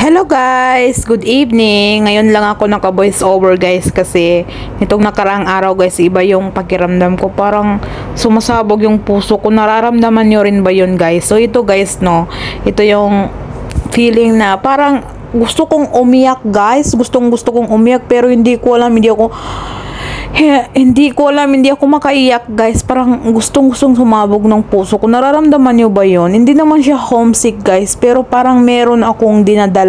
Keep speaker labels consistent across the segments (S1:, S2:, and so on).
S1: Hello guys! Good evening! Ngayon lang ako naka-voice over guys kasi nitong nakaraang araw guys, iba yung pakiramdam ko. Parang sumasabog yung puso ko. Nararamdaman nyo rin ba yun guys? So ito guys no, ito yung feeling na parang gusto kong umiyak guys. Gustong kong umiyak pero hindi ko alam, hindi ako makaiyak guys. Parang gustong sumabog ng puso ko. Nararamdaman nyo ba yun? Hindi naman siya homesick guys, pero parang meron akong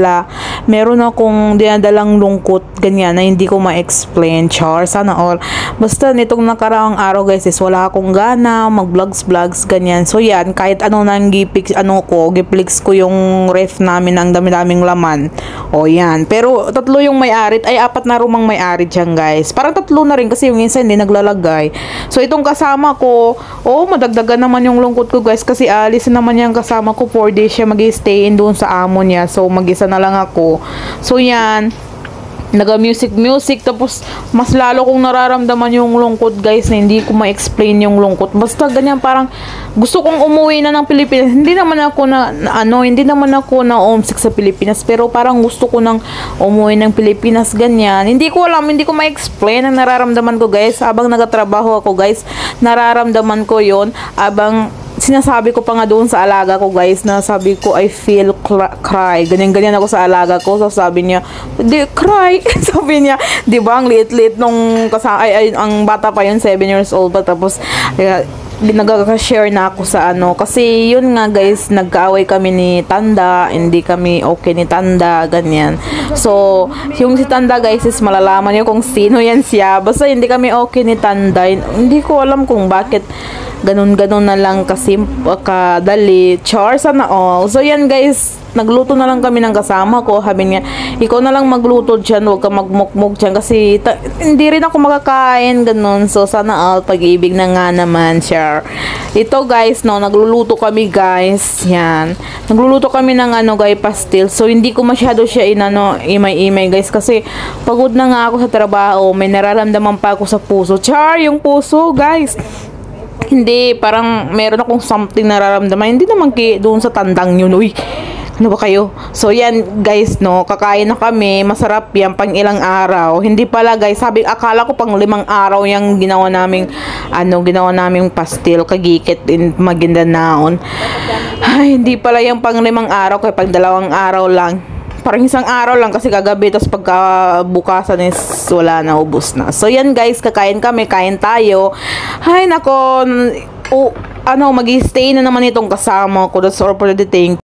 S1: dinadalang lungkot ganyan na hindi ko ma-explain. Char, sana all. Basta nitong nakaraang araw guys is wala akong gana mag-vlogs ganyan. So yan, kahit ano nang gipix ko yung ref namin ng dami-daming laman. O yan, pero tatlo yung may-ari ay apat na rumang may-ari dyan guys. Parang tatlo na rin kasi yung isa hindi naglalagay. So itong kasama ko, madagdagan naman yung lungkot ko guys kasi alis naman yung kasama ko, 4 days siya mag-stay in doon sa amo niya. So mag-isa na lang ako. So yan, naga-music tapos mas lalo kong nararamdaman yung lungkot guys na hindi ko ma-explain yung lungkot. Basta ganyan, parang gusto kong umuwi na ng Pilipinas. Hindi naman ako na homesick sa Pilipinas, pero parang gusto ko nang umuwi ng Pilipinas ganyan. Hindi ko ma-explain ang nararamdaman ko guys. Habang nagatrabaho ako guys, nararamdaman ko yon. Abang sinasabi ko pa nga doon sa alaga ko guys, na sabi ko I feel cry, ganyan ako sa alaga ko. So sabi niya, di cry. Sabi niya, di ba ang liit-liit nung ang bata pa yun, 7 years old pa. Tapos nagkaka-share na ako sa kasi yun nga guys, nagkaaway kami ni Tanda, hindi kami okay ni Tanda ganyan. So yung si Tanda guys is malalaman niyo kung sino yan siya. Basta hindi kami okay ni Tanda. Hindi ko alam kung bakit ganun na lang kasi kadali. Char, sana all. So yan guys, nagluto na lang kami ng kasama ko. Sabi niya, ikaw na lang magluto dyan, huwag ka magmukmuk dyan kasi hindi rin ako makakain ganun. So sana all, pag-ibig na nga naman. Share. Ito guys no, nagluluto kami guys. Yan, nagluluto kami ng guys, pastil. So hindi ko masyado siya imay guys kasi pagod na nga ako sa trabaho. May nararamdaman pa ako sa puso. Char, yung puso guys, hindi, parang meron akong something nararamdaman. Hindi naman doon sa tandang yun. Uy, ano ba kayo? So yan guys no, kakain na kami. Masarap yan, pang ilang araw. Hindi pala guys, akala ko pang 5 araw yung ginawa naming pastil kagikit in Maguindanao. Ay, hindi pala yung pang 5 araw, kaya pang 2 araw lang. Parang 1 araw lang kasi kagabi, tapos pagkabukasan is wala na, ubos na. So yan guys, kain tayo. Ay nako, mag-stay na naman itong kasama ko. That's all for the thing.